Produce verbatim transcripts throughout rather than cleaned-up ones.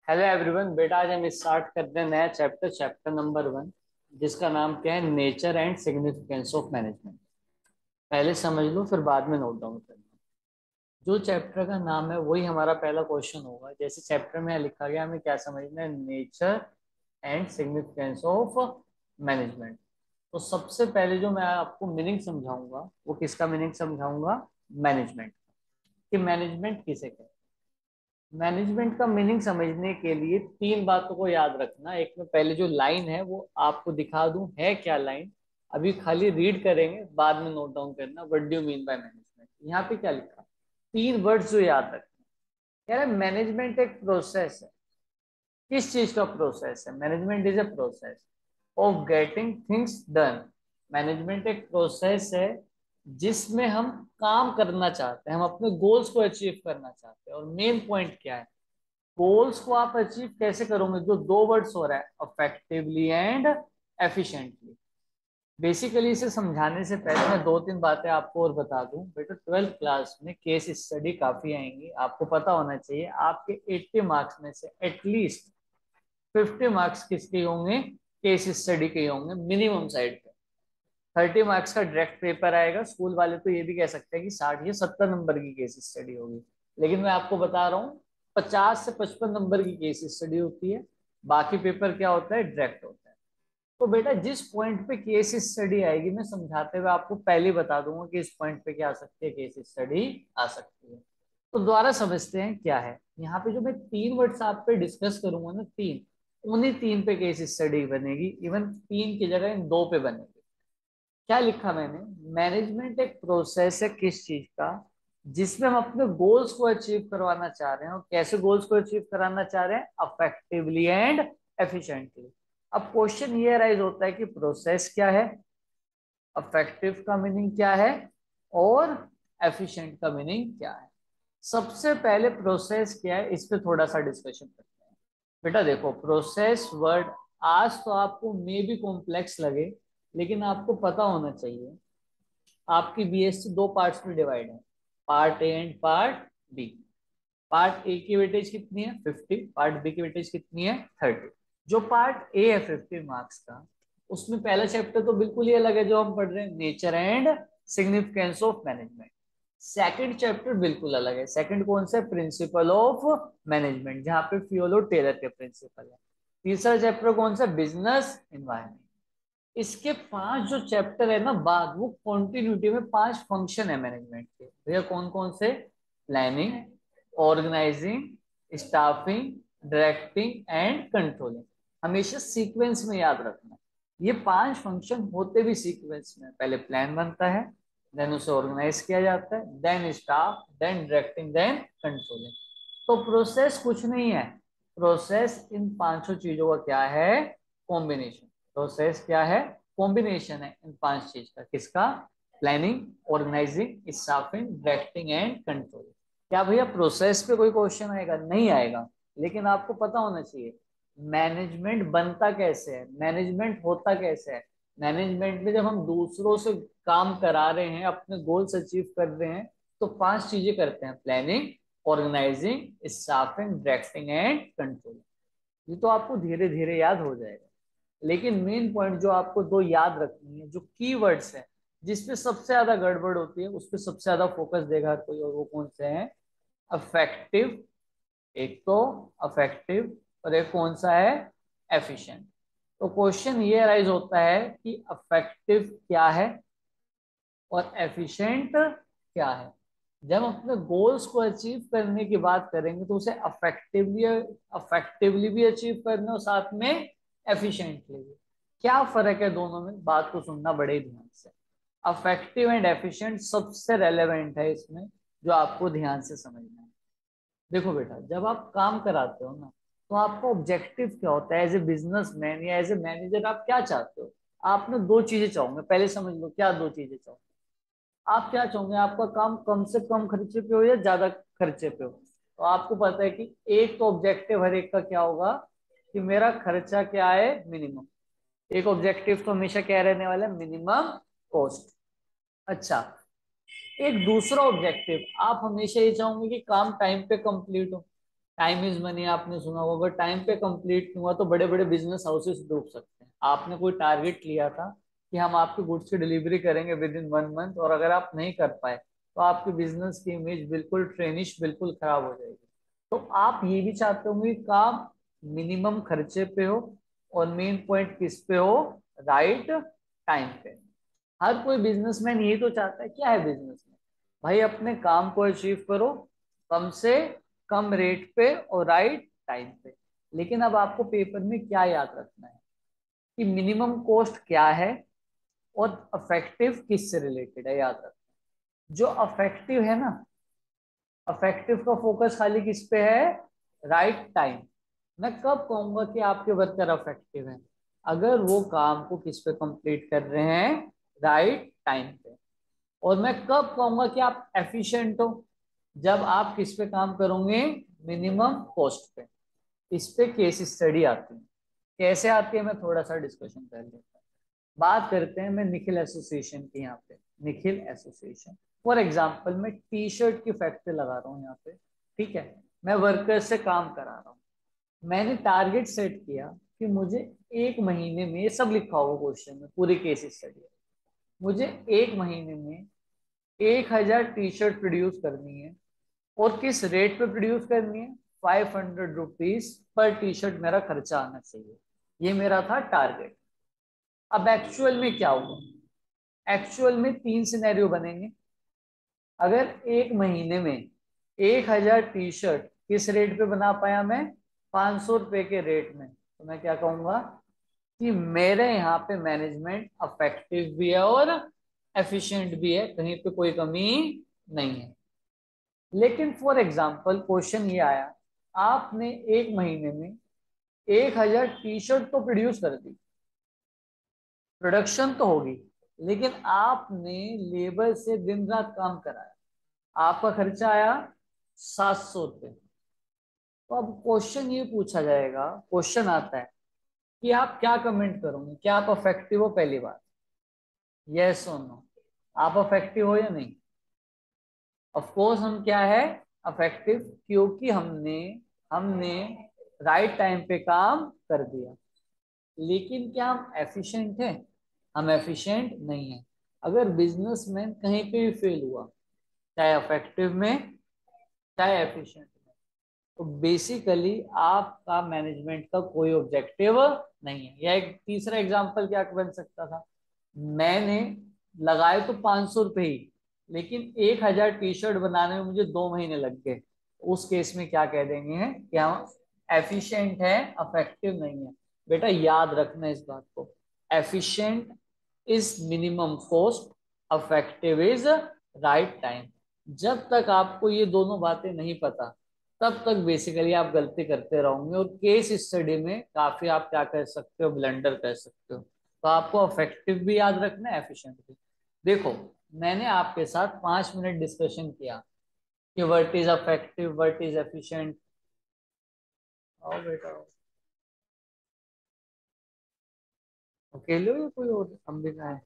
Hello everyone. बेटा आज हम स्टार्ट करते हैं नया चैप्टर चैप्टर नंबर वन, जिसका नाम क्या है, nature and significance of management. पहले समझ लो फिर बाद में नोट डाउन करना। जो चैप्टर का नाम है वही हमारा पहला क्वेश्चन होगा। जैसे चैप्टर में लिखा गया, हमें क्या समझना है, nature and significance of management. तो सबसे पहले जो मैं आपको मीनिंग समझाऊंगा वो किसका मीनिंग समझाऊंगा, मैनेजमेंट। कि मैनेजमेंट किसे कहते हैं। मैनेजमेंट का मीनिंग समझने के लिए तीन बातों को याद रखना। एक में पहले जो लाइन है वो आपको दिखा दूं है क्या लाइन। अभी खाली रीड करेंगे, बाद में नोट डाउन करना what do you mean by management. यहाँ पे क्या लिखा, तीन वर्ड्स जो याद रखना। कह रहे मैनेजमेंट एक प्रोसेस है। किस चीज का प्रोसेस है? Management is a process of getting things done. Management एक प्रोसेस है जिसमें हम काम करना चाहते हैं, हम अपने गोल्स को अचीव करना चाहते हैं। और मेन पॉइंट क्या है, गोल्स को आप अचीव कैसे करोगे? जो दो वर्ड्स हो रहा है, अफेक्टिवली एंड एफिशिएंटली। बेसिकली इसे समझाने से पहले मैं दो तीन बातें आपको और बता दूं। बेटा ट्वेल्थ क्लास में केस स्टडी काफी आएंगी, आपको पता होना चाहिए। आपके अस्सी मार्क्स में से एटलीस्ट पचास मार्क्स किसके होंगे, केस स्टडी के होंगे मिनिमम साइड पे। तीस मार्क्स का डायरेक्ट पेपर आएगा। स्कूल वाले तो ये भी कह सकते हैं कि साठ या सत्तर नंबर की केस स्टडी होगी, लेकिन मैं आपको बता रहा हूँ पचास से पचपन नंबर की केस स्टडी होती है। बाकी पेपर क्या होता है, डायरेक्ट होता है। तो बेटा जिस पॉइंट पे केस स्टडी आएगी, मैं समझाते हुए आपको पहले ही बता दूंगा कि इस पॉइंट पे क्या आ सकती है, केस स्टडी आ सकती है। तो दोबारा समझते हैं क्या है। यहाँ पे जो मैं तीन वर्ड्स आप पे डिस्कस करूंगा ना, तीन, उन्हीं तीन पे केस स्टडी बनेगी। इवन तीन की जगह इन दो पे बनेगी। क्या लिखा मैंने, मैनेजमेंट एक प्रोसेस है किस चीज का, जिसमें हम अपने गोल्स को अचीव करवाना चाह रहे हैं। और कैसे गोल्स को अचीव कराना चाह रहे हैं, अफेक्टिवली एंड एफिशिएंटली। अब क्वेश्चन ये राइज होता है कि प्रोसेस क्या है, अफेक्टिव का मीनिंग क्या है, और एफिशिएंट का मीनिंग क्या है। सबसे पहले प्रोसेस क्या है, इस पे थोड़ा सा डिस्कशन करते हैं। बेटा देखो, प्रोसेस वर्ड आज तो आपको मे भी कॉम्प्लेक्स लगे, लेकिन आपको पता होना चाहिए आपकी बीएससी दो पार्ट्स में डिवाइड है, part A and part B. Part A की वेटेज कितनी है, फिफ्टी। पार्ट बी की वेटेज कितनी है, थर्टी। जो पार्ट ए है फिफ्टी मार्क्स का, उसमें पहला चैप्टर तो बिल्कुल ही अलग है जो हम पढ़ रहे हैं, nature and significance of management. Second chapter बिल्कुल अलग है। सेकंड कौन सा है, प्रिंसिपल ऑफ मैनेजमेंट, जहां पे फियोलो टेलर के प्रिंसिपल है। तीसरा चैप्टर कौन सा, बिजनेस इन्वायरमेंट। इसके पांच जो चैप्टर है ना बाद, वो कॉन्टिन्यूटी में पांच फंक्शन है मैनेजमेंट के। भैया कौन कौन से, planning, organising, staffing, directing and controlling. हमेशा सीक्वेंस में याद रखना। ये पांच फंक्शन होते भी सीक्वेंस में। पहले प्लान बनता है, देन उसे ऑर्गेनाइज किया जाता है, then staff, then directing, then controlling. तो प्रोसेस कुछ नहीं है, प्रोसेस इन पांचों चीजों का क्या है, कॉम्बिनेशन। प्रोसेस क्या है, कॉम्बिनेशन है इन पांच चीज का। किसका, planning, organising, staffing, directing and controlling. क्या भैया प्रोसेस पे कोई क्वेश्चन आएगा? नहीं आएगा। लेकिन आपको पता होना चाहिए मैनेजमेंट बनता कैसे है, मैनेजमेंट होता कैसे है। मैनेजमेंट में जब हम दूसरों से काम करा रहे हैं, अपने गोल्स अचीव कर रहे हैं, तो पांच चीजें करते हैं, planning, organising, staffing, directing and controlling. ये तो आपको धीरे धीरे याद हो जाएगा। लेकिन मेन पॉइंट जो आपको दो याद रखनी है, जो कीवर्ड्स है, जिसपे सबसे ज्यादा गड़बड़ होती है, उस पर सबसे ज्यादा फोकस देगा हर कोई, और वो कौन से हैं, अफेक्टिव। एक तो अफेक्टिव, और एक कौन सा है, एफिशिएंट। तो क्वेश्चन ये राइज होता है कि अफेक्टिव क्या है और एफिशिएंट क्या है। जब हम अपने गोल्स को अचीव करने की बात करेंगे तो उसे अफेक्टिवली अफेक्टिवली भी अचीव करना और साथ में एफिशिएंटली भी। क्या फर्क है दोनों में, बात को सुनना बड़े ध्यान से। अफेक्टिव एंड एफिशिएंट सबसे रेलेवेंट है इसमें, जो आपको ध्यान से समझना है। देखो बेटा, जब आप काम कराते हो ना, तो आपका ऑब्जेक्टिव क्या होता है एज ए बिजनेसमैन या एज ए मैनेजर, आप क्या चाहते हो? आप ना दो चीजें चाहोगे, पहले समझ लो क्या दो चीजें चाहोगे। आप क्या चाहोगे, आपका काम कम से कम खर्चे पे हो या ज्यादा खर्चे पे हो? तो आपको पता है कि एक तो ऑब्जेक्टिव हर एक का क्या होगा, कि मेरा खर्चा क्या है, मिनिमम। एक ऑब्जेक्टिव तो हमेशा क्या रहने वाला है, मिनिमम कॉस्ट। अच्छा, एक दूसरा ऑब्जेक्टिव, आप हमेशा ये चाहोगे कि काम टाइम पे कंप्लीट हो। टाइम इज मनी आपने सुना होगा, अगर टाइम पे कंप्लीट नहीं हुआ तो बड़े बड़े बिजनेस हाउसेस डूब सकते हैं। आपने कोई टारगेट लिया था कि हम आपके गुड्स की डिलीवरी करेंगे विद इन वन मंथ, और अगर आप नहीं कर पाए तो आपके बिजनेस की इमेज बिल्कुल ट्रेनिश, बिल्कुल खराब हो जाएगी। तो आप ये भी चाहते होंगे कि काम मिनिमम खर्चे पे हो, और मेन पॉइंट किस पे हो, राइट टाइम पे। हर कोई बिजनेसमैन यही तो चाहता है। क्या है बिजनेस में, भाई अपने काम को अचीव करो कम से कम रेट पे और राइट टाइम पे। लेकिन अब आपको पेपर में क्या याद रखना है कि मिनिमम कॉस्ट क्या है और अफेक्टिव किससे रिलेटेड है, याद रखना। जो अफेक्टिव है ना, अफेक्टिव का फोकस खाली किस पे है, राइट टाइम। मैं कब कहूंगा कि आपके वर्कर अफेक्टिव हैं, अगर वो काम को किस पे कंप्लीट कर रहे हैं, राइट टाइम पे। और मैं कब कहूंगा कि आप एफिशिएंट हो, जब आप किस पे काम करोगे, मिनिमम कॉस्ट पे। इस पे केस स्टडी आती है। कैसे आती है मैं थोड़ा सा डिस्कशन कर लेता हूँ। बात करते हैं मैं निखिल एसोसिएशन की। यहाँ पे निखिल एसोसिएशन, फॉर एग्जांपल मैं टी शर्ट की फैक्ट्री लगा रहा हूँ यहाँ पे, ठीक है। मैं वर्कर्स से काम करा रहा हूँ। मैंने टारगेट सेट किया कि मुझे एक महीने में, ये सब लिखा होगा क्वेश्चन में, पूरी केस स्टडी है, मुझे एक महीने में एक हजार टी शर्ट प्रोड्यूस करनी है। और किस रेट पे प्रोड्यूस करनी है, five hundred rupees per T shirt मेरा खर्चा आना चाहिए। ये मेरा था टारगेट। अब एक्चुअल में क्या हुआ, एक्चुअल में तीन सिनेरियो बनेंगे। अगर एक महीने में एक हजार टी शर्ट किस रेट पे बना पाया मैं, पांच सौ रुपए के रेट में, तो मैं क्या कहूंगा कि मेरे यहाँ पे मैनेजमेंट अफेक्टिव भी है और एफिशिएंट भी है, कहीं पे कोई कमी नहीं है। लेकिन फॉर एग्जाम्पल क्वेश्चन ये आया, आपने एक महीने में एक हजार टी शर्ट तो प्रोड्यूस कर दी, प्रोडक्शन तो होगी, लेकिन आपने लेबर से दिन रात काम कराया, आपका खर्चा आया सात सौ रुपये। तो अब क्वेश्चन ये पूछा जाएगा, क्वेश्चन आता है कि आप क्या कमेंट करोगे, क्या आप अफेक्टिव हो, पहली बात, यस और नो, आप अफेक्टिव हो या नहीं। ऑफ कोर्स हम क्या है, अफेक्टिव, क्योंकि हमने हमने राइट टाइम पे काम कर दिया। लेकिन क्या हम एफिशिएंट हैं, हम एफिशिएंट नहीं है। अगर बिजनेसमैन कहीं पे भी फेल हुआ, चाहे अफेक्टिव में चाहे एफिशिएंट में, तो बेसिकली आपका मैनेजमेंट का कोई ऑब्जेक्टिव नहीं है। या एक तीसरा एग्जांपल क्या बन सकता था, मैंने लगाए तो पांच सौ रुपए ही, लेकिन एक हजार टी शर्ट बनाने में मुझे दो महीने लग गए। उस केस में क्या कह देंगे कि हम एफिशिएंट है, अफेक्टिव नहीं है। बेटा याद रखना इस बात को, efficient is minimum cost, effective is right time. जब तक आपको ये दोनों बातें नहीं पता, तब तक बेसिकली आप गलती करते रहोगे, और केस स्टडी में काफी आप क्या कर सकते हो, ब्लंडर कर सकते हो। तो आपको अफेक्टिव भी याद रखना है, एफिशिएंट भी। देखो, मैंने आपके साथ पांच मिनट डिस्कशन किया कि what is effective, what is efficient. आओ बेटा आओ। अकेले हो या कोई और, हम भी खाए।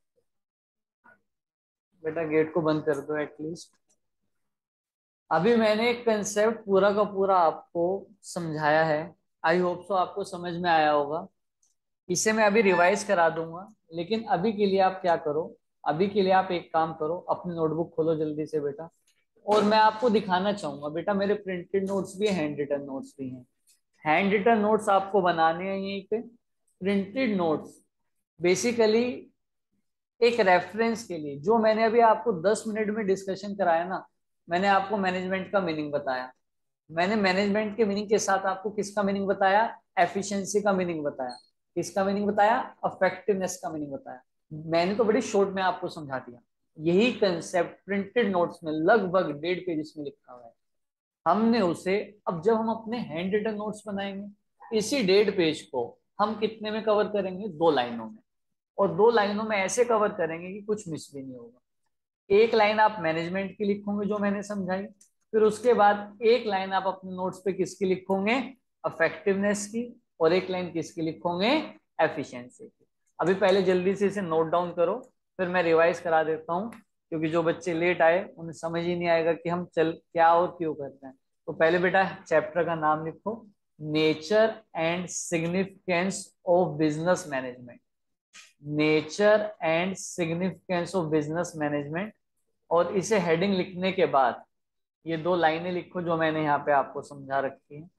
बेटा गेट को बंद कर दो एटलीस्ट। अभी मैंने एक कंसेप्ट पूरा का पूरा आपको समझाया है, आई होप सो आपको समझ में आया होगा। इसे मैं अभी रिवाइज करा दूंगा, लेकिन अभी के लिए आप क्या करो, अभी के लिए आप एक काम करो, अपनी नोटबुक खोलो जल्दी से बेटा। और मैं आपको दिखाना चाहूंगा बेटा, मेरे प्रिंटेड नोट्स भी हैं, हैंड रिटन नोट्स भी हैं। हैंड रिटन नोट्स आपको बनाने हैं यहीं पे। प्रिंटेड नोट्स बेसिकली एक रेफरेंस के लिए, जो मैंने अभी आपको दस मिनट में डिस्कशन कराया ना, मैंने आपको मैनेजमेंट का मीनिंग बताया। मैंने मैनेजमेंट के मीनिंग के साथ आपको किसका मीनिंग बताया, एफिशिएंसी का मीनिंग बताया। किसका मीनिंग बताया, इफेक्टिवनेस का मीनिंग बताया। मैंने तो बड़ी शॉर्ट में आपको समझा दिया। यही कंसेप्ट प्रिंटेड नोट्स में लगभग डेढ़ पेज में लिखा हुआ है। हमने उसे, अब जब हम अपने हैंड रिटन नोट्स बनाएंगे, इसी डेढ़ पेज को हम कितने में कवर करेंगे, दो लाइनों में। और दो लाइनों में ऐसे कवर करेंगे कि कुछ मिस भी नहीं होगा। एक लाइन आप मैनेजमेंट की लिखोगे जो मैंने समझाई, फिर उसके बाद एक लाइन आप अपने नोट्स पे किसकी लिखोगे, इफेक्टिवनेस की, और एक लाइन किसकी लिखोगे, एफिशिएंसी की। अभी पहले जल्दी से इसे नोट डाउन करो, फिर मैं रिवाइज करा देता हूँ, क्योंकि जो बच्चे लेट आए उन्हें समझ ही नहीं आएगा कि हम चल क्या और क्यों कर रहे हैं। तो पहले बेटा चैप्टर का नाम लिखो, nature and significance of business management. Nature and significance of business management. और इसे हेडिंग लिखने के बाद ये दो लाइनें लिखो जो मैंने यहाँ पे आपको समझा रखी है।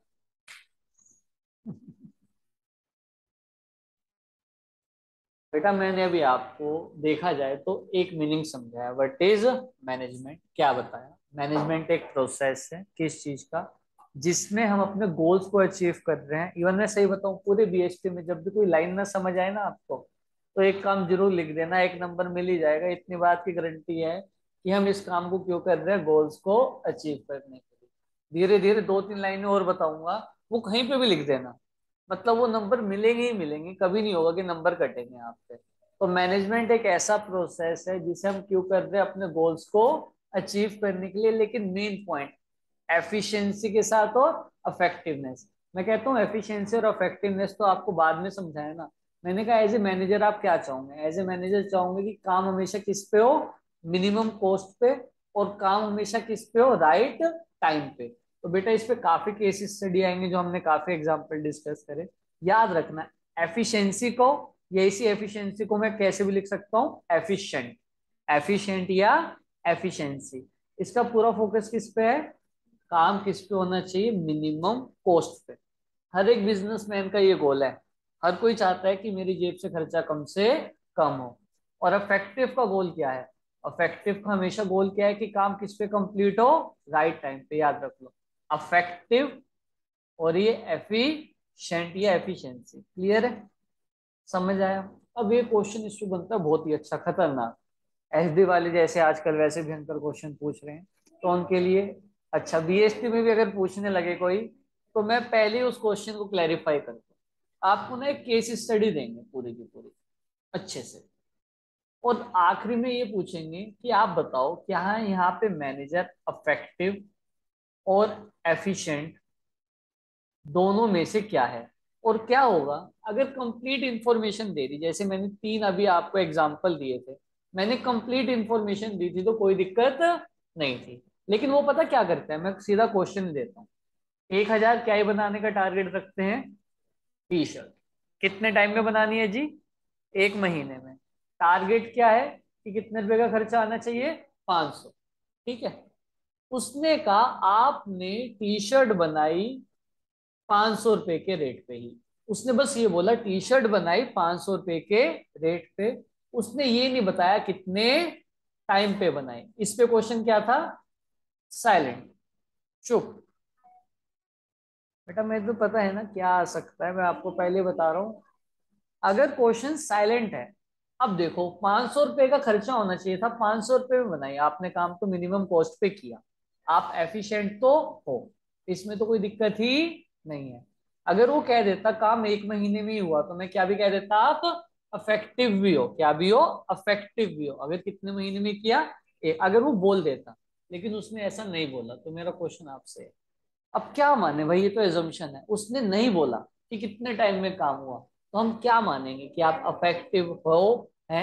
बेटा मैंने अभी आपको देखा जाए तो एक मीनिंग समझाया, व्हाट इज मैनेजमेंट, क्या बताया। मैनेजमेंट एक प्रोसेस है किस चीज का, जिसमें हम अपने गोल्स को अचीव कर रहे हैं। इवन मैं सही बताऊं, पूरे बीएसटी में जब भी कोई लाइन ना समझ आए ना आपको, तो एक काम जरूर लिख देना, एक नंबर मिल ही जाएगा। इतनी बात की गारंटी है कि हम इस काम को क्यों कर रहे हैं, गोल्स को अचीव करने के लिए। धीरे धीरे दो तीन लाइनें और बताऊंगा, वो कहीं पे भी लिख देना, मतलब वो नंबर मिलेंगे ही मिलेंगे, कभी नहीं होगा कि नंबर कटेंगे आपसे। तो मैनेजमेंट एक ऐसा प्रोसेस है जिसे हम क्यों कर रहे हैं, अपने गोल्स को अचीव करने के लिए। लेकिन मेन पॉइंट एफिशिएंसी के साथ और अफेक्टिवनेस। मैं कहता हूँ एफिशिएंसी और अफेक्टिवनेस तो आपको बाद में समझाया ना। मैंने कहा एज ए मैनेजर आप क्या चाहोगे, एज ए मैनेजर चाहोगे कि काम हमेशा किस पे हो, मिनिमम कॉस्ट पे, और काम हमेशा किस पे हो, राइट टाइम पे। तो बेटा इस पे काफी केस स्टडी आएंगे जो हमने काफी एग्जांपल डिस्कस करे। याद रखना एफिशिएंसी को, या इसी एफिशिएंसी को मैं कैसे भी लिख सकता हूँ, एफिशिएंट, एफिशिएंट या एफिशिएंसी। इसका पूरा फोकस किस पे है, काम किस पे होना चाहिए, मिनिमम कॉस्ट पे। हर एक बिजनेसमैन का ये गोल है, हर कोई चाहता है कि मेरी जेब से खर्चा कम से कम हो। और अफेक्टिव का गोल क्या है, अफेक्टिव का हमेशा गोल क्या है कि काम किस पे कंप्लीट हो, राइट टाइम पे। याद रख लो अफेक्टिव और ये एफिशिएंट या एफिशिएंसी। क्लियर है, समझ आया। अब ये क्वेश्चन इस पे बनता है बहुत ही अच्छा, खतरनाक। एसडी वाले जैसे आजकल वैसे भयंकर क्वेश्चन पूछ रहे हैं, तो उनके लिए अच्छा। बीएसटी में भी अगर पूछने लगे कोई, तो मैं पहले उस क्वेश्चन को क्लैरिफाई करता हूँ। आपको ना एक केस स्टडी देंगे पूरी की पूरी अच्छे से, और आखिरी में ये पूछेंगे कि आप बताओ क्या है यहाँ पे मैनेजर अफेक्टिव और एफिशिएंट दोनों में से क्या है। और क्या होगा अगर कंप्लीट इंफॉर्मेशन दे दी, जैसे मैंने तीन अभी आपको एग्जांपल दिए थे, मैंने कंप्लीट इंफॉर्मेशन दी थी तो कोई दिक्कत नहीं थी। लेकिन वो पता क्या करते हैं, मैं सीधा क्वेश्चन देता हूँ, एक हजार क्या ही बनाने का टारगेट रखते हैं, टी शर्ट। कितने टाइम में बनानी है जी, एक महीने में। टारगेट क्या है कि कितने रुपए का खर्चा आना चाहिए, पांच सौ। ठीक है, उसने कहा आपने टी शर्ट बनाई पांच सौ रुपए के रेट पे ही। उसने बस ये बोला टी शर्ट बनाई पांच सौ रुपए के रेट पे, उसने ये नहीं बताया कितने टाइम पे बनाई। इस पे क्वेश्चन क्या था, साइलेंट, चुप। बेटा मैं तो पता है ना क्या आ सकता है, मैं आपको पहले बता रहा हूं। अगर क्वेश्चन साइलेंट है, अब देखो पांच सौ रुपए का खर्चा होना चाहिए था, पांच सौ रुपए में बनाई आपने, काम तो मिनिमम कॉस्ट पे किया, आप एफिशिएंट तो हो, इसमें तो कोई दिक्कत ही नहीं है। अगर वो कह देता काम एक महीने में ही हुआ, तो मैं क्या भी कह देता, आप अफेक्टिव भी हो, क्या भी हो, अफेक्टिव भी हो। अगर कितने महीने में किया, ए, अगर वो बोल देता, लेकिन उसने ऐसा नहीं बोला। तो मेरा क्वेश्चन आपसे है, अब क्या माने भाई, ये तो एजम्पशन है, उसने नहीं बोला कि कितने टाइम में काम हुआ, तो हम क्या मानेंगे कि आप अफेक्टिव हो हैं।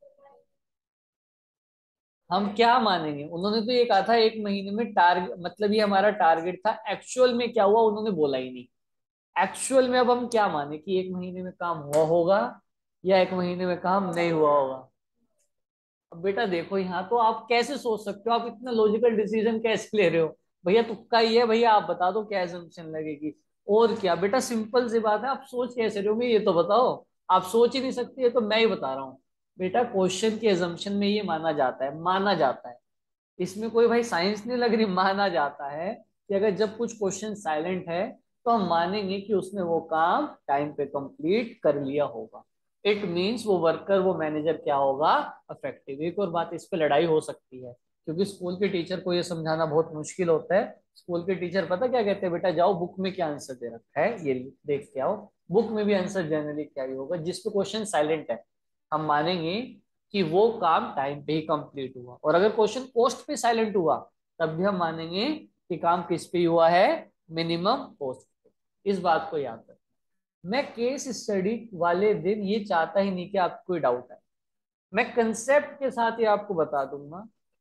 हम क्या मानेंगे, उन्होंने तो ये कहा था एक महीने में टारगेट, मतलब ये हमारा टारगेट था, एक्चुअल में क्या हुआ उन्होंने बोला ही नहीं। एक्चुअल में अब हम क्या माने कि एक महीने में काम हुआ होगा या एक महीने में काम नहीं हुआ होगा। अब बेटा देखो यहाँ तो आप कैसे सोच सकते हो, आप इतना लॉजिकल डिसीजन कैसे ले रहे हो, भैया तुक्का ही है भैया, आप बता दो क्या assumption लगेगी। और क्या बेटा, सिंपल सी बात है, आप सोच कैसे रहे हो ये तो बताओ। आप सोच ही नहीं सकती है तो मैं ही बता रहा हूँ। बेटा क्वेश्चन के assumption में ये माना जाता है, माना जाता है, इसमें कोई भाई साइंस नहीं लग रही, माना जाता है कि अगर जब कुछ क्वेश्चन साइलेंट है तो हम मानेंगे कि उसने वो काम टाइम पे कंप्लीट कर लिया होगा। इट मींस वो वर्कर, वो मैनेजर क्या होगा, अफेक्टिव। एक और बात, इस पे लड़ाई हो सकती है, क्योंकि स्कूल के टीचर को ये समझाना बहुत मुश्किल होता है। स्कूल के टीचर पता क्या कहते हैं, बेटा जाओ बुक में क्या आंसर दे रखा है ये देख के आओ। बुक में भी आंसर जनरली क्या ही होगा, जिस पे क्वेश्चन साइलेंट है हम मानेंगे कि वो काम टाइम पे ही कंप्लीट हुआ। और अगर क्वेश्चन कॉस्ट पे साइलेंट हुआ, तब भी हम मानेंगे कि काम किस पे हुआ है, मिनिमम कॉस्ट पे। इस बात को याद रखें। मैं केस स्टडी वाले दिन ये चाहता ही नहीं कि आपको कोई डाउट है, मैं कंसेप्ट के साथ ही आपको बता दूंगा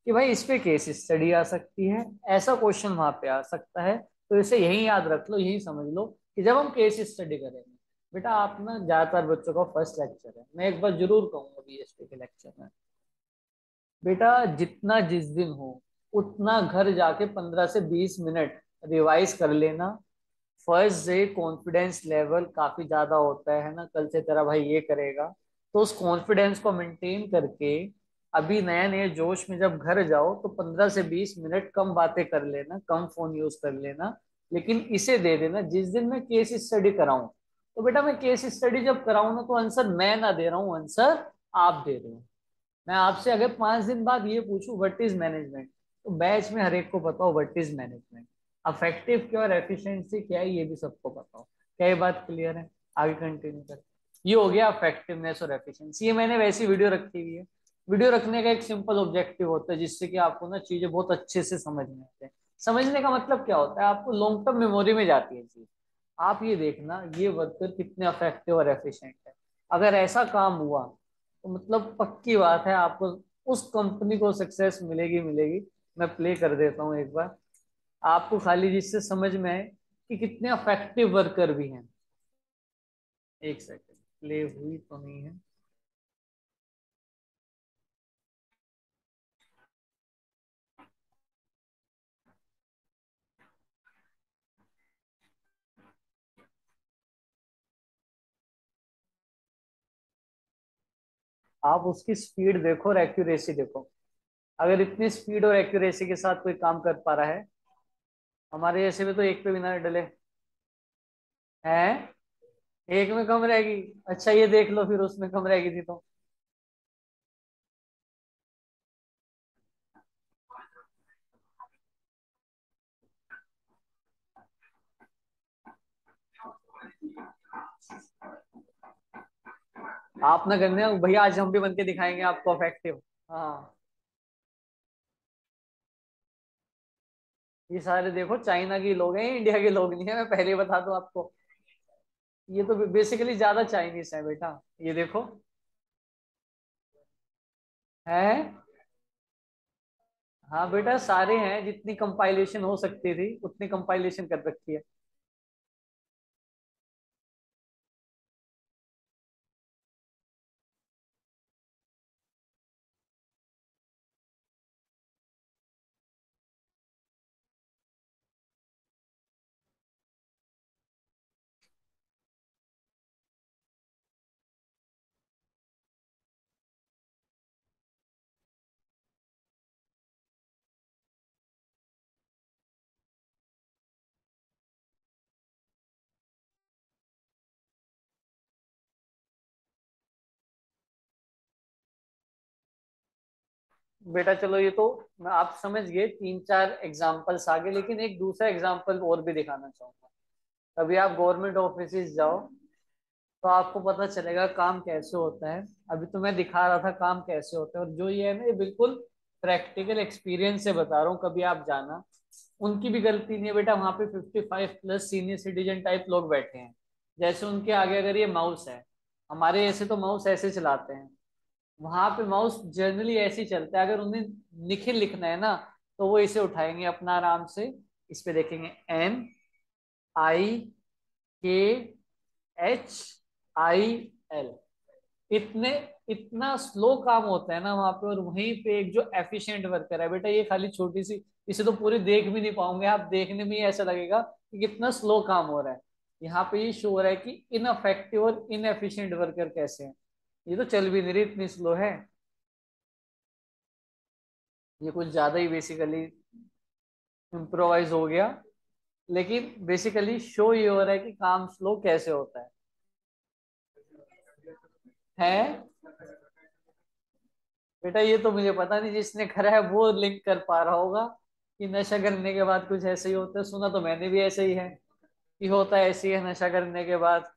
कि भाई इस पे केस स्टडी आ सकती है, ऐसा क्वेश्चन वहां पे आ सकता है। तो इसे यही याद रख लो, यही समझ लो कि जब हम केस स्टडी करेंगे, बेटा आप ना ज्यादातर बच्चों का फर्स्ट लेक्चर है, मैं एक बार जरूर कहूंगा बीएसपी के लेक्चर में, बेटा जितना जिस दिन हो उतना घर जाके पंद्रह से बीस मिनट रिवाइज कर लेना। फर्स्ट डे कॉन्फिडेंस लेवल काफी ज्यादा होता है ना, कल से तेरा भाई ये करेगा, तो उस कॉन्फिडेंस को मेंटेन करके अभी नया नया जोश में जब घर जाओ तो पंद्रह से बीस मिनट कम बातें कर लेना, कम फोन यूज कर लेना। लेकिन इसे दे देना जिस दिन मैं केस स्टडी कराऊं, तो बेटा मैं केस स्टडी जब कराऊं ना, तो आंसर मैं ना दे रहा हूँ, आंसर आप दे रहे हो। मैं आपसे अगर पांच दिन बाद ये पूछूं व्हाट इज मैनेजमेंट, तो बैच में हर एक को पता हो व्हाट इज मैनेजमेंट। अफेक्टिव क्या और एफिशिएंसी क्या है ये भी सबको पता हो। क्या ये बात क्लियर है? आगे कंटिन्यू कर। ये हो गया अफेक्टिवनेस और एफिशिएंसी, ये मैंने वैसी वीडियो रखी हुई है। वीडियो रखने का एक सिंपल ऑब्जेक्टिव होता है जिससे कि आपको ना चीजें बहुत अच्छे से समझ में आते हैं। समझने का मतलब क्या होता है, आपको लॉन्ग टर्म मेमोरी में जाती है चीज। आप ये देखना ये वर्कर कितने अफेक्टिव और एफिशिएंट है। अगर ऐसा काम हुआ तो मतलब पक्की बात है आपको उस कंपनी को सक्सेस मिलेगी मिलेगी। मैं प्ले कर देता हूँ एक बार, आपको खाली जिससे समझ में आए कि कितने अफेक्टिव वर्कर भी हैं। एक सेकंड, प्ले हुई तो नहीं है। आप उसकी स्पीड देखो और एक्यूरेसी देखो। अगर इतनी स्पीड और एक्यूरेसी के साथ कोई काम कर पा रहा है, हमारे जैसे में तो एक पे बिना डले हैं, एक में कम रहेगी। अच्छा ये देख लो फिर उसमें कम रहेगी थी तो। आप ना करने भैया, आज हम भी बन के दिखाएंगे आपको इफेक्टिव। हाँ, ये सारे देखो चाइना के लोग हैं, इंडिया के लोग नहीं है, मैं पहले ही बता दूं आपको। ये तो बेसिकली ज्यादा चाइनीज है बेटा, ये देखो। है, हाँ बेटा सारे हैं, जितनी कंपाइलेशन हो सकती थी उतनी कंपाइलेशन कर रखी है। बेटा चलो ये तो मैं आप समझ गए, तीन चार एग्जाम्पल्स आगे, लेकिन एक दूसरा एग्जाम्पल और भी दिखाना चाहूंगा। कभी आप गवर्नमेंट ऑफिस जाओ तो आपको पता चलेगा काम कैसे होता है। अभी तो मैं दिखा रहा था काम कैसे होता है, और जो ये है ना ये बिल्कुल प्रैक्टिकल एक्सपीरियंस से बता रहा हूँ, कभी आप जाना। उनकी भी गलती नहीं है बेटा, वहां पे fifty five plus senior citizen type लोग बैठे हैं। जैसे उनके आगे अगर ये माउस है, हमारे ऐसे तो माउस ऐसे चलाते हैं, वहां पे माउस जनरली ऐसे ही चलता है। अगर उन्हें निखिल लिखना है ना, तो वो इसे उठाएंगे अपना आराम से, इस पे देखेंगे एन आई के एच आई एल। इतने इतना स्लो काम होता है ना वहां पे, और वहीं पे एक जो एफिशिएंट वर्कर है बेटा, ये खाली छोटी सी, इसे तो पूरी देख भी नहीं पाओगे आप, देखने में ही ऐसा लगेगा कि कितना स्लो काम हो रहा है। यहाँ पे ये शो हो रहा है कि इनअफेक्टिव और इनएफिशिएंट वर्कर कैसे हैं। ये तो चल भी नहीं रही, इतनी स्लो है। ये कुछ ज्यादा ही बेसिकली इम्प्रोवाइज हो गया, लेकिन बेसिकली शो ये हो रहा है कि काम स्लो कैसे होता है है बेटा ये तो मुझे पता नहीं, जिसने करा है वो लिंक कर पा रहा होगा कि नशा करने के बाद कुछ ऐसे ही होता है। सुना तो मैंने भी ऐसे ही है कि होता है ऐसे ही है नशा करने के बाद।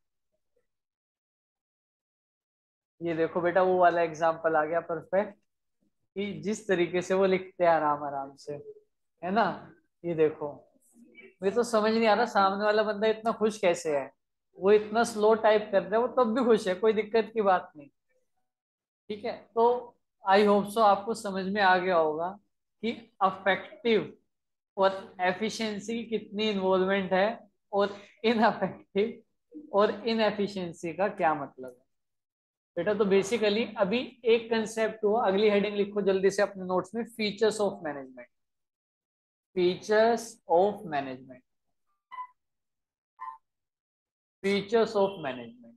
ये देखो बेटा वो वाला एग्जाम्पल आ गया परफेक्ट, कि जिस तरीके से वो लिखते हैं आराम आराम से, है ना। ये देखो, मुझे तो समझ नहीं आ रहा सामने वाला बंदा इतना खुश कैसे है। वो इतना स्लो टाइप कर रहा है, वो तब भी खुश है, कोई दिक्कत की बात नहीं। ठीक है, तो आई होप सो आपको समझ में आ गया होगा कि अफेक्टिव और एफिशिएंसी की कितनी इन्वॉल्वमेंट है और इनअफेक्टिव और इनएफिशिएंसी का क्या मतलब है। बेटा तो बेसिकली अभी एक कंसेप्ट हुआ, अगली हेडिंग लिखो जल्दी से अपने नोट्स में, features of management. Features of management, features of management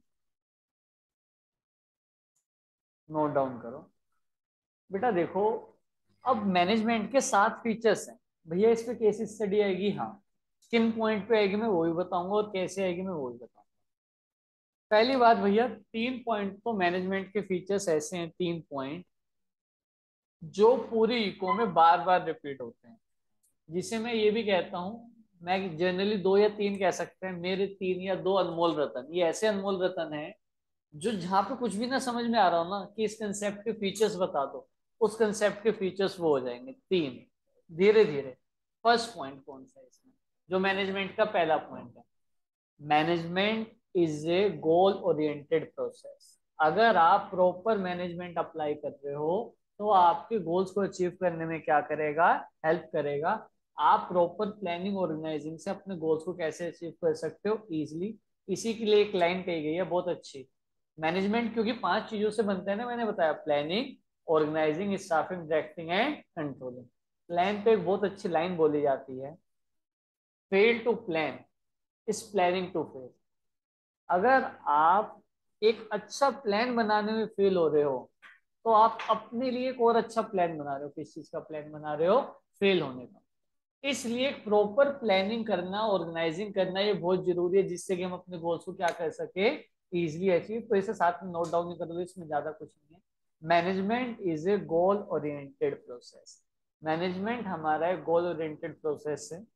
note down करो। बेटा देखो, अब मैनेजमेंट के सात फीचर्स हैं भैया, इस पे केस स्टडी आएगी, हाँ किन पॉइंट पे आएगी मैं वो भी बताऊंगा और कैसे आएगी मैं वो भी बताऊंगा। पहली बात भैया, तीन पॉइंट तो मैनेजमेंट के फीचर्स ऐसे हैं, तीन पॉइंट जो पूरी इको में बार बार रिपीट होते हैं, जिसे मैं ये भी कहता हूँ, मैं जनरली दो या तीन कह सकते हैं, मेरे तीन या दो अनमोल रतन, ये ऐसे अनमोल रतन है जो जहां पे कुछ भी ना समझ में आ रहा हो ना कि इस कंसेप्ट के फीचर्स बता दो, उस कंसेप्ट के फीचर्स वो हो जाएंगे तीन, धीरे धीरे। फर्स्ट पॉइंट कौन सा है इसमें, जो मैनेजमेंट का पहला पॉइंट है, management is a goal oriented process. अगर आप प्रॉपर मैनेजमेंट अप्लाई कर रहे हो तो आपके गोल्स को अचीव करने में क्या करेगा, हेल्प करेगा। आप प्रॉपर प्लानिंग ऑर्गेनाइजिंग से अपने गोल्स को कैसे अचीव कर सकते हो इजीली, इसी के लिए एक लाइन कही गई है बहुत अच्छी। मैनेजमेंट क्योंकि पांच चीजों से बनता है ना, मैंने बताया, planning, organising, staffing, directing and controlling. Plan पे एक बहुत अच्छी लाइन बोली जाती है, fail to plan is planning to fail. अगर आप एक अच्छा प्लान बनाने में फेल हो रहे हो तो आप अपने लिए एक और अच्छा प्लान बना रहे हो। किस चीज का प्लान बना रहे हो, फेल होने का। इसलिए प्रॉपर प्लानिंग करना, ऑर्गेनाइजिंग करना ये बहुत जरूरी है, जिससे कि हम अपने गोल्स को क्या कर सके, इजिली अचीव। तो इसे साथ में नोट डाउन नहीं करोगे, इसमें ज्यादा कुछ नहीं है। Management is a goal oriented process. Management हमारा एक गोल ओरिएंटेड प्रोसेस है।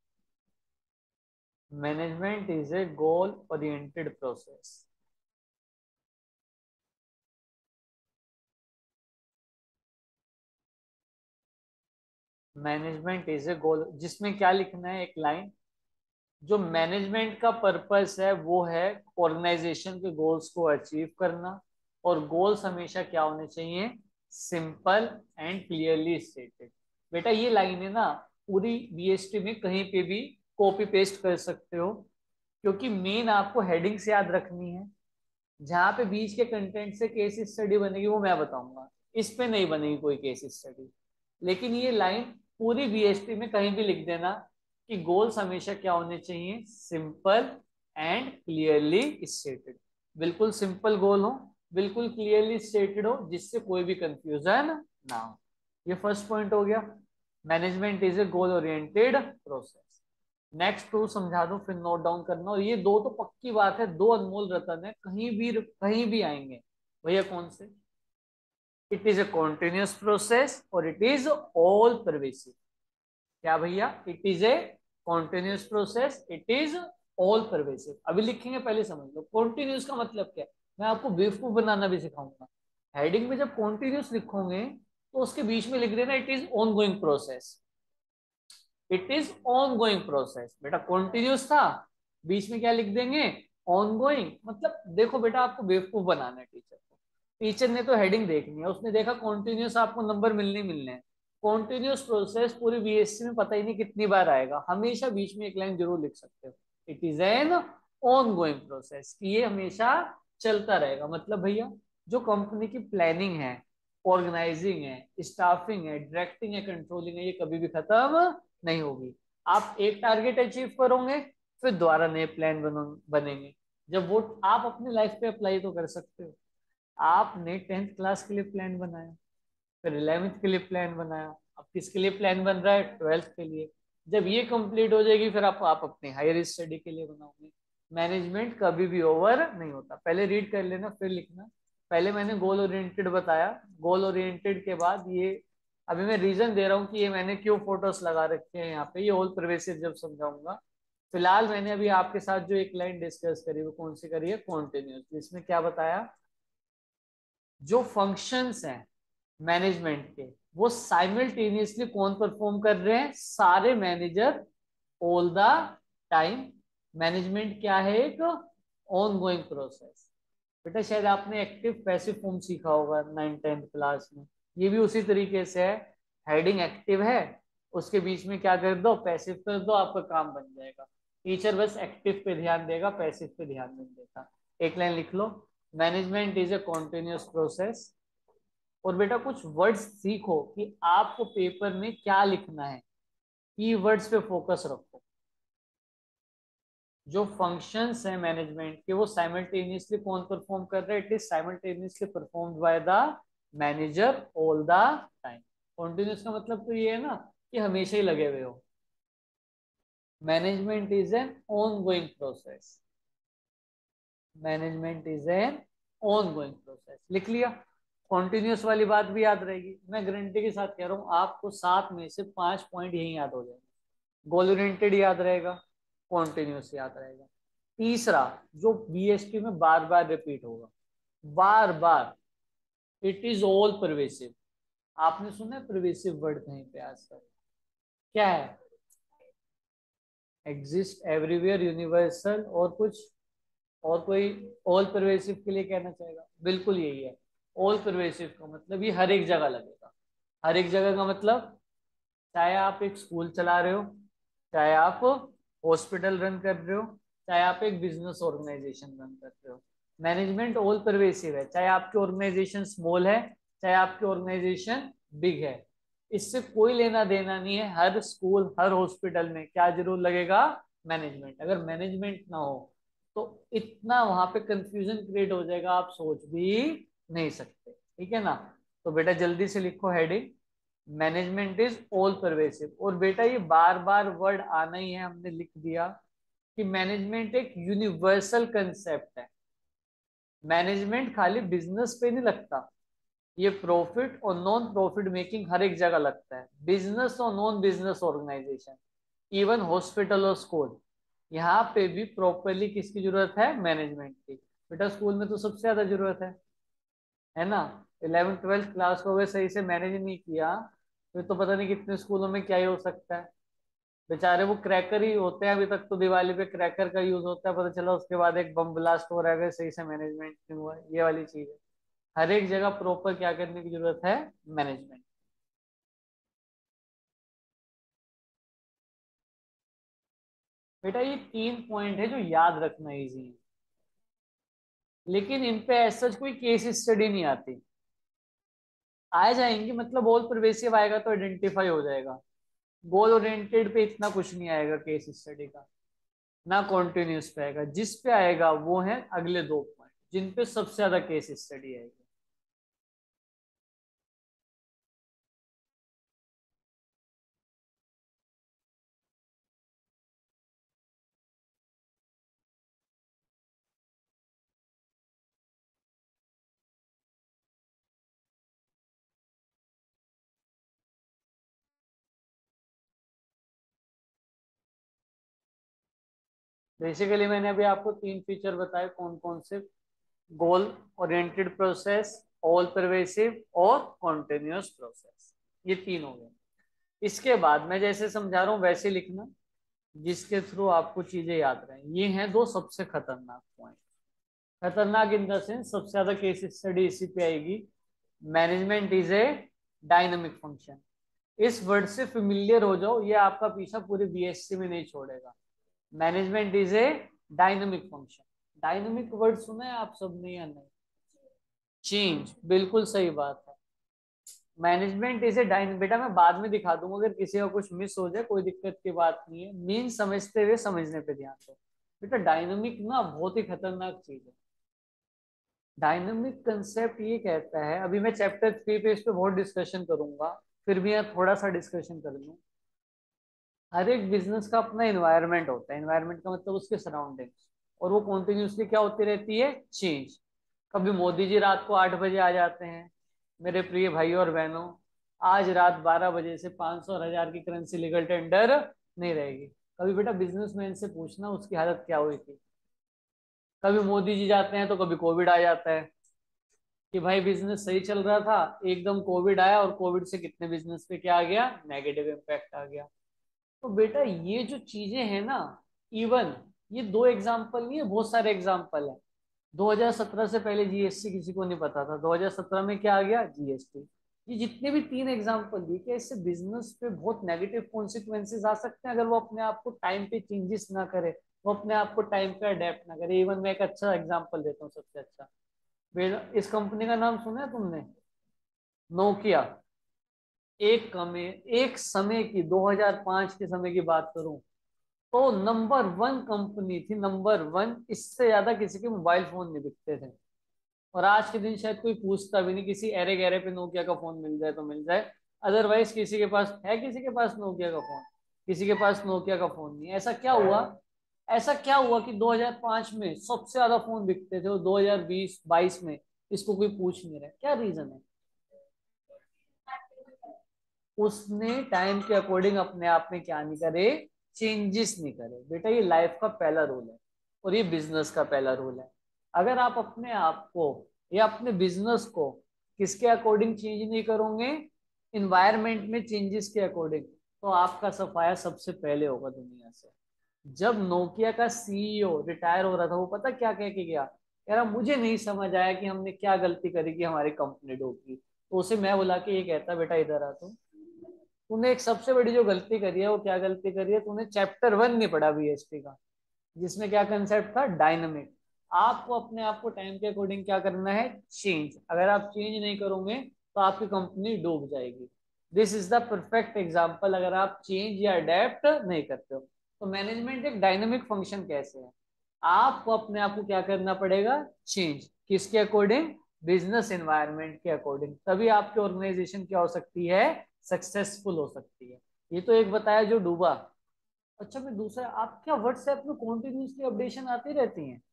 Management is a goal oriented process. Management is a goal, जिसमें क्या लिखना है, एक लाइन, जो मैनेजमेंट का पर्पस है वो है ऑर्गेनाइजेशन के गोल्स को अचीव करना। और गोल्स हमेशा क्या होने चाहिए, सिंपल एंड क्लियरली स्टेटेड। बेटा ये लाइन है ना, पूरी बीएसटी में कहीं पे भी कॉपी पेस्ट कर सकते हो, क्योंकि मेन आपको हेडिंग से याद रखनी है। जहां पे बीच के कंटेंट से केस स्टडी बनेगी वो मैं बताऊंगा, इस पे नहीं बनेगी कोई केस स्टडी। लेकिन ये लाइन पूरी बीएसटी में कहीं भी लिख देना कि गोल्स हमेशा क्या होने चाहिए, सिंपल एंड क्लियरली स्टेटेड। बिल्कुल सिंपल गोल हो, बिल्कुल क्लियरली स्टेटेड हो, जिससे कोई भी कंफ्यूजन ना हो। ये फर्स्ट पॉइंट हो गया, management is a goal oriented process. Next two समझा दो फिर नोट डाउन करना। और ये दो तो पक्की बात है, दो अनमोल रतन है, कहीं भी कहीं भी आएंगे। भैया कौन से, it is a continuous process और इट इज ऑल परवेसिव। क्या भैया, it is a continuous process, it is all pervasive. अभी लिखेंगे, पहले समझ लो कॉन्टिन्यूस का मतलब क्या है, मैं आपको बेवकूफ बनाना भी सिखाऊंगा। हेडिंग में जब कॉन्टिन्यूस लिखोगे तो उसके बीच में लिख देना it is ongoing process. It is ongoing process. बेटा कॉन्टिन्यूस था, बीच में क्या लिख देंगे, ऑन गोइंग। मतलब देखो बेटा, आपको बेवकूफ बनाना है टीचर को। टीचर ने तो हेडिंग देखनी है, उसने देखा कॉन्टिन्यूस, आपको नंबर मिलने मिलने हैं। कॉन्टिन्यूस प्रोसेस पूरी बीएससी में पता ही नहीं कितनी बार आएगा, हमेशा बीच में एक लाइन जरूर लिख सकते हो, it is an ongoing process. ये हमेशा चलता रहेगा। मतलब भैया जो कंपनी की प्लानिंग है, ऑर्गेनाइजिंग है, स्टाफिंग है, डायरेक्टिंग है, कंट्रोलिंग है, ये कभी भी खत्म नहीं होगी। आप एक टारगेट अचीव करोगे, फिर दोबारा नए प्लान बनेंगे। जब वो आप अपनी लाइफ पे अप्लाई तो कर सकते हो। आपने टेंथ क्लास के लिए प्लान बनाया, फिर इलेवेंथ के लिए प्लान बनाया, अब किसके लिए प्लान बन रहा है, ट्वेल्थ के लिए। जब ये कंप्लीट हो जाएगी फिर आप आप अपने हायर स्टडी के लिए बनाओगे। मैनेजमेंट कभी भी ओवर नहीं होता। पहले रीड कर लेना फिर लिखना। पहले मैंने गोल ओरिएंटेड बताया, गोल ओरिएंटेड के बाद ये, अभी मैं रीजन दे रहा हूँ कि ये मैंने क्यों फोटोस लगा रखे हैं यहाँ पे, ये ऑल परवेसिव जब समझाऊंगा। फिलहाल मैंने अभी आपके साथ जो एक लाइन डिस्कस करी वो कौन सी करी है, कॉन्टिन्यूस। जिसमें क्या बताया, जो फंक्शंस हैं मैनेजमेंट के वो साइमल्टेनियसली कौन परफॉर्म कर रहे हैं, सारे manager, all the time. Management क्या है, एक ऑन गोइंग प्रोसेस। बेटा शायद आपने एक्टिव पैसिव फॉर्म सीखा होगा नाइन टेंथ क्लास में, ये भी उसी तरीके से है। हेडिंग एक्टिव है, उसके बीच में क्या कर दो, पैसिव कर दो, आपका काम बन जाएगा। टीचर बस एक्टिव पे ध्यान देगा, पैसिव पे ध्यान नहीं देता। एक लाइन लिख लो, management is a continuous process. और बेटा कुछ वर्ड्स सीखो कि आपको पेपर में क्या लिखना है, कीवर्ड्स पे फोकस रखो। जो फंक्शंस है मैनेजमेंट के वो साइमल्टेनियसली कौन परफॉर्म कर रहा है, it is simultaneously performed by the manager all the time. Continuous का मतलब तो ये है ना कि हमेशा ही लगे हुए हो। Management is an ongoing process, management is an ongoing process. लिख लिया, कॉन्टिन्यूस वाली बात भी याद रहेगी। मैं गारंटी के साथ कह रहा हूँ आपको सात में से पांच पॉइंट यही याद हो जाएंगे। गोल ओरिएंटेड याद रहेगा, कॉन्टिन्यूस याद रहेगा। तीसरा जो बीएसटी में बार बार रिपीट होगा, बार बार, इट इज ऑल परवेसिव। आपने सुना है परवेसिव वर्ड कहीं पे आज तक? क्या है? एग्जिस्ट, एवरीवेयर, यूनिवर्सल और कुछ और कोई? ऑल परवेसिव के लिए कहना चाहेगा? बिल्कुल यही है। ऑल परवेसिव का मतलब ये हर एक जगह लगेगा। हर एक जगह का मतलब, चाहे आप एक स्कूल चला रहे हो, चाहे आप हॉस्पिटल रन कर रहे हो, चाहे आप एक बिजनेस ऑर्गेनाइजेशन रन कर रहे हो, मैनेजमेंट ऑल परवेसिव है। चाहे आपकी ऑर्गेनाइजेशन स्मॉल है, चाहे आपकी ऑर्गेनाइजेशन बिग है, इससे कोई लेना देना नहीं है। हर स्कूल, हर हॉस्पिटल में क्या जरूर लगेगा? मैनेजमेंट। अगर मैनेजमेंट ना हो तो इतना वहां पे कंफ्यूजन क्रिएट हो जाएगा, आप सोच भी नहीं सकते। ठीक है ना? तो बेटा जल्दी से लिखो heading, management is all pervasive. और बेटा ये बार बार वर्ड आना ही है, हमने लिख दिया कि मैनेजमेंट एक यूनिवर्सल कंसेप्ट है। मैनेजमेंट खाली बिजनेस पे नहीं लगता, ये प्रॉफिट और नॉन प्रॉफिट मेकिंग हर एक जगह लगता है। बिजनेस और non business organisation, even hospital और स्कूल, यहाँ पे भी प्रॉपरली किसकी जरूरत है? मैनेजमेंट की। बेटा स्कूल में तो सबसे ज्यादा जरूरत है है ना? इलेवेंथ ट्वेल्थ क्लास को अगर सही से मैनेज नहीं किया फिर तो पता नहीं कितने स्कूलों में क्या ही हो सकता है। बेचारे वो क्रैकर ही होते हैं, अभी तक तो दिवाली पे क्रैकर का यूज होता है, पता चला उसके बाद एक बम ब्लास्ट हो रहा है अगर सही से मैनेजमेंट नहीं हुआ। ये वाली चीज है। हर एक जगह प्रॉपर क्या करने की जरूरत है? मैनेजमेंट। बेटा ये तीन पॉइंट है जो याद रखना इजी है, लेकिन इन पे ऐसा कोई केस स्टडी नहीं आती। आ जाएंगी मतलब ऑल परवेसिव आएगा तो आइडेंटिफाई हो जाएगा। गोल ओरिएंटेड पे इतना कुछ नहीं आएगा केस स्टडी का, ना कॉन्टिन्यूस पे आएगा। जिस पे आएगा वो है अगले दो पॉइंट जिन पे सबसे ज्यादा केस स्टडी आएगी। बेसिकली मैंने अभी आपको तीन फीचर बताए, कौन कौन से? Goal oriented process, all pervasive और कॉन्टिन्यूस प्रोसेस। ये तीन हो गए। इसके बाद मैं जैसे समझा रहा हूँ वैसे लिखना, जिसके थ्रू आपको चीजें याद रहें। ये हैं दो सबसे खतरनाक पॉइंट। खतरनाक इन द सेंस सबसे ज्यादा केस स्टडी इसी पे आएगी। Management is a dynamic function. इस वर्ड से फेमिलियर हो जाओ, ये आपका पीछा पूरे बीएससी में नहीं छोड़ेगा। Management is a dynamic function. Dynamic word सुना है आप सबने या नहीं? चेंज, बिल्कुल सही बात है। मैनेजमेंट इज ए डायन बेटा मैं बाद में दिखा दूंगा, अगर किसी का कुछ मिस हो जाए कोई दिक्कत की बात नहीं है। मीन समझते हुए समझने पे ध्यान दो। बेटा डायनामिक ना बहुत ही खतरनाक चीज है। डायनामिक कंसेप्ट ये कहता है, अभी मैं चैप्टर थ्री पे इस पे बहुत डिस्कशन करूंगा, फिर भी यहाँ थोड़ा सा डिस्कशन कर लूँ। हर एक बिजनेस का अपना एनवायरनमेंट होता है। एनवायरनमेंट का मतलब उसके सराउंडिंग्स, और वो कॉन्टिन्यूसली क्या होती रहती है? चेंज। कभी मोदी जी रात को आठ बजे आ जाते हैं, मेरे प्रिय भाइयों और बहनों, आज रात बारह बजे से पांच सौ और हजार की करेंसी लीगल टेंडर नहीं रहेगी। कभी बेटा बिजनेसमैन से पूछना उसकी हालत क्या हुई थी। कभी मोदी जी जाते हैं तो कभी कोविड आ जाता है कि भाई बिजनेस सही चल रहा था, एकदम कोविड आया और कोविड से कितने बिजनेस पे क्या आ गया? नेगेटिव इम्पैक्ट आ गया। तो बेटा ये जो चीजें हैं ना, इवन ये दो एग्जाम्पल नहीं है, बहुत सारे एग्जाम्पल है। दो हज़ार सत्रह से पहले जीएसटी किसी को नहीं पता था, दो हज़ार सत्रह में क्या आ गया? जीएसटी। ये जितने भी तीन एग्जांपल दिए, क्या इससे बिजनेस पे बहुत नेगेटिव कॉन्सिक्वेंसेस आ सकते हैं अगर वो अपने आप को टाइम पे चेंजेस ना करे, वो अपने आप को टाइम पे अडेप्ट ना करे। इवन मैं एक अच्छा एग्जांपल देता हूँ, सबसे अच्छा। वे- इस कंपनी का नाम सुना है तुमने? नोकिया। एक कमे एक समय की दो हज़ार पाँच के समय की बात करूं तो नंबर वन कंपनी थी, नंबर वन। इससे ज्यादा किसी के मोबाइल फोन नहीं बिकते थे। और आज के दिन शायद कोई पूछता भी नहीं, किसी एरे गहरे पे नोकिया का फोन मिल जाए तो मिल जाए, अदरवाइज किसी के पास है, किसी के पास नोकिया का फोन? किसी के पास नोकिया का फोन नहीं है। ऐसा क्या हुआ? ऐसा क्या हुआ कि दो हज़ार पाँच में सबसे ज्यादा फोन बिकते थे और दो हज़ार बीस बाईस में इसको कोई पूछ नहीं रहा? क्या रीजन है? उसने टाइम के अकॉर्डिंग अपने आप में क्या नहीं करे, चेंजेस नहीं करे। बेटा ये लाइफ का पहला रूल है और ये बिजनेस का पहला रूल है। अगर आप अपने आप को या अपने बिजनेस को किसके अकॉर्डिंग चेंज नहीं करोगे, इन्वायरमेंट में चेंजेस के अकॉर्डिंग, तो आपका सफाया सबसे पहले होगा दुनिया से। जब नोकिया का सीईओ रिटायर हो रहा था, वो पता क्या कह के गया? कह रहा मुझे नहीं समझ आया कि हमने क्या गलती करी कि हमारी कंपनी डूब गई। तो उसे मैं बुला के ये कहता, बेटा इधर आ तू, तूने एक सबसे बड़ी जो गलती करी है वो क्या गलती करी है? तूने चैप्टर वन नहीं पढ़ा बीएसपी का, जिसमें क्या कंसेप्ट था? डायनामिक। आपको अपने आप को टाइम के अकॉर्डिंग क्या करना है? चेंज। अगर आप चेंज नहीं करोगे तो आपकी कंपनी डूब जाएगी। This is the perfect example. अगर आप चेंज या अडेप्ट नहीं करते हो तो मैनेजमेंट एक डायनामिक फंक्शन कैसे है? आपको अपने आप को क्या करना पड़ेगा? चेंज। किसके अकॉर्डिंग? बिजनेस एनवायरनमेंट के अकॉर्डिंग। तभी आपकी ऑर्गेनाइजेशन क्या हो सकती है? सक्सेसफुल हो सकती है। ये तो एक बताया जो डूबा। अच्छा, मैं दूसरा, आप क्या व्हाट्सएप में कॉन्टिन्यूसली अपडेशन आती रहती हैं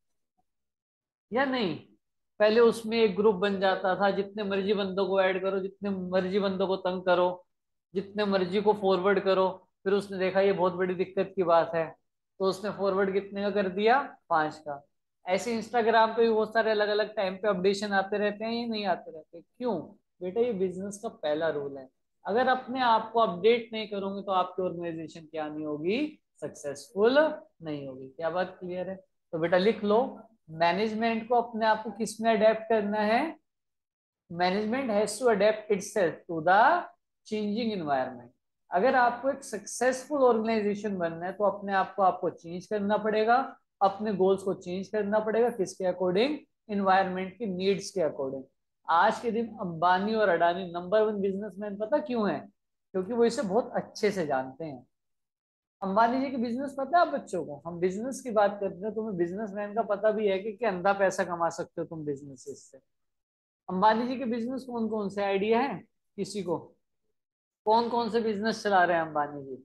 या नहीं? पहले उसमें एक ग्रुप बन जाता था, जितने मर्जी बंदों को ऐड करो, जितने मर्जी बंदों को तंग करो, जितने मर्जी को फॉरवर्ड करो। फिर उसने देखा ये बहुत बड़ी दिक्कत की बात है, तो उसने फॉरवर्ड कितने का कर दिया? पांच का। ऐसे इंस्टाग्राम पे भी बहुत सारे अलग अलग टाइम पे अपडेशन आते रहते हैं, ये नहीं आते रहते, क्यों? बेटा ये बिजनेस का पहला रूल है। अगर अपने आप को अपडेट नहीं करोगे तो आपकी ऑर्गेनाइजेशन क्या नहीं होगी? सक्सेसफुल नहीं होगी। क्या बात क्लियर है? तो बेटा लिख लो, मैनेजमेंट को अपने आप को किस में अडेप्ट करना है? Management has to adapt itself to the changing environment. अगर आपको एक सक्सेसफुल ऑर्गेनाइजेशन बनना है तो अपने आप को आपको चेंज करना पड़ेगा, अपने गोल्स को चेंज करना पड़ेगा। किसके अकॉर्डिंग? एनवायरनमेंट की नीड्स के अकॉर्डिंग। आज के दिन अंबानी और अडानी नंबर वन बिजनेसमैन पता क्यों है? क्योंकि वो इसे बहुत अच्छे से जानते हैं। अंबानी जी की बिजनेस पता है आप बच्चों को? हम बिजनेस की बात करते हैं, तुम्हें बिजनेसमैन का पता भी है कि, कि अंधा पैसा कमा सकते हो तुम बिजनेस से। अंबानी जी के बिजनेस कौन कौन से आइडिया है किसी को? कौन कौन से बिजनेस चला रहे हैं अंबानी जी?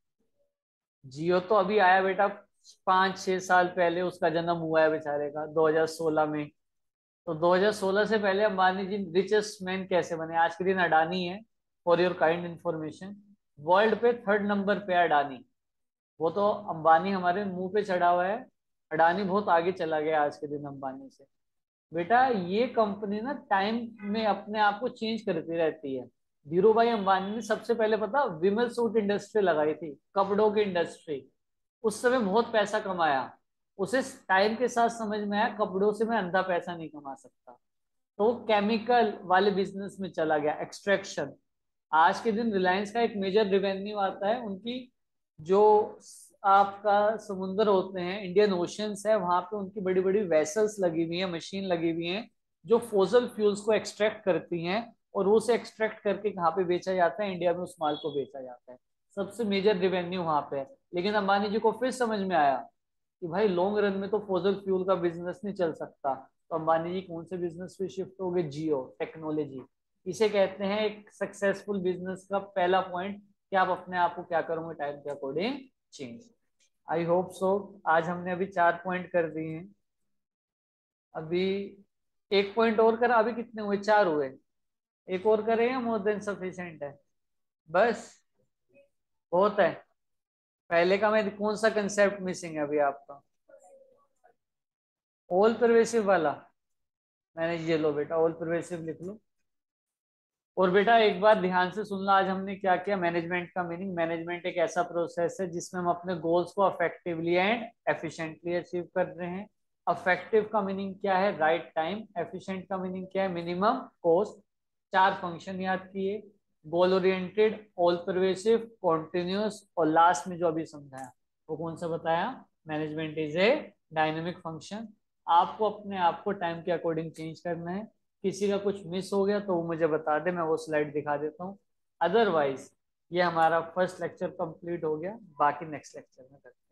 जियो तो अभी आया बेटा, पांच छह साल पहले उसका जन्म हुआ है बेचारे का, दो हज़ार सोलह में। तो दो हज़ार सोलह से पहले अंबानी जी रिचेस्ट मैन कैसे बने? आज के दिन अडानी है, for your kind information. World पे थर्ड नंबर पे है अडानी। वो तो अंबानी हमारे मुंह पे चढ़ा हुआ है, अडानी बहुत आगे चला गया आज के दिन अंबानी से। बेटा ये कंपनी ना टाइम में अपने आप को चेंज करती रहती है। धीरू भाई अंबानी ने सबसे पहले पता विमल सूट इंडस्ट्री लगाई थी, कपड़ों की इंडस्ट्री। उस समय बहुत पैसा कमाया। उसे टाइम के साथ समझ में आया कपड़ों से मैं अंधा पैसा नहीं कमा सकता, तो वो केमिकल वाले बिजनेस में चला गया, एक्सट्रैक्शन। आज के दिन रिलायंस का एक मेजर रेवेन्यू आता है उनकी, जो आपका समुद्र होते हैं, इंडियन ओशंस है, वहां पे उनकी बड़ी बड़ी वेसल्स लगी हुई है, मशीन लगी हुई है, जो फोजल फ्यूल्स को एक्सट्रैक्ट करती हैं। और वो उसे एक्सट्रैक्ट करके कहाँ पे बेचा जाता है? इंडिया में उस माल को बेचा जाता है। सबसे मेजर रेवेन्यू वहां पे है। लेकिन अंबानी जी को फिर समझ में आया कि भाई लॉन्ग रन में तो फोजल फ्यूल का बिजनेस नहीं चल सकता। तो अंबानी जी कौन से बिजनेस पे शिफ्ट हो गए? जियो टेक्नोलॉजी। इसे कहते हैं एक सक्सेसफुल बिजनेस का पहला पॉइंट, कि आप अपने आप को क्या करोगे? टाइम के according change. I hope so. आज हमने अभी चार पॉइंट कर दिए हैं। अभी एक पॉइंट और करा, अभी कितने हुए? चार हुए। एक और करें या मोर देन सफिशिएंट है? बस बहुत है। पहले का में कौन सा कंसेप्ट मिसिंग है अभी आपका? ऑल परवेसिव वाला। मैंने ये लो बेटा, ऑल परवेसिव लिख लो। और बेटा एक बात ध्यान से सुनना, आज हमने क्या किया? मैनेजमेंट का मीनिंग। मैनेजमेंट एक ऐसा प्रोसेस है जिसमें हम अपने गोल्स को अफेक्टिवली एंड एफिशिएंटली अचीव कर रहे हैं। अफेक्टिव का मीनिंग क्या है? Right time. एफिशिएंट का मीनिंग क्या है? Minimum cost. चार फंक्शन याद किए, goal oriented, all pervasive, continuous, और लास्ट में जो अभी समझाया वो कौन सा बताया, management is a dynamic function. आपको अपने आप को टाइम के अकॉर्डिंग चेंज करना है। किसी का कुछ मिस हो गया तो वो मुझे बता दे, मैं वो स्लाइड दिखा देता हूँ। अदरवाइज ये हमारा फर्स्ट लेक्चर कंप्लीट हो गया, बाकी नेक्स्ट लेक्चर में करते हैं।